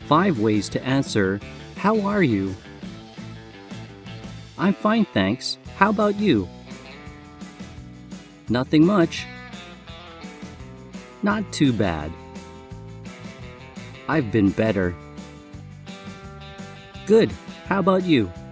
5 ways to answer, How are you? I'm fine, thanks. How about you? Nothing much. Not too bad. I've been better. Good. How about you?